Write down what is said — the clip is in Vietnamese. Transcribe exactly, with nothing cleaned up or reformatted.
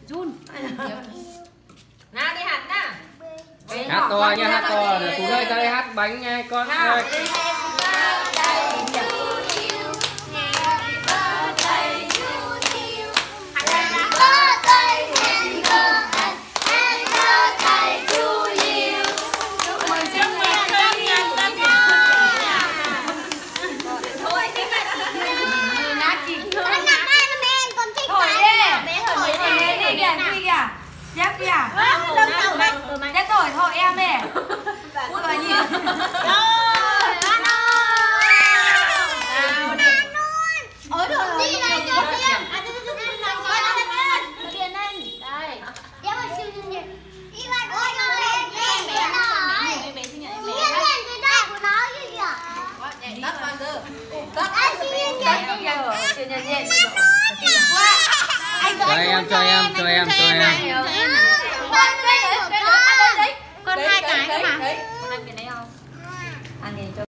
Jun. Nào đi hát nào. Hát to nha, hát to. Để Tú ơi ra đây hát bánh nha con ơi. Dép kìa. Dép tuổi thôi em nè. Ui bà nhìn. Ôi được đi này cho tiền. À tôi tôi tôi nói cho lên. Tiền lên. Đây. Dép ơi siêu nhân nhật. Đi bạn ơi ơi. Em bé nói. Em bé sinh nhật em bé. Siêu nhân cái tay của nó chứ kìa. Tắt con cơ. Anh siêu nhân nhật. Siêu nhân nhẹ. Cho em, cho em, cho em, cho em. Con hai cái mà. Con ăn cái đấy không? Ăn thì cho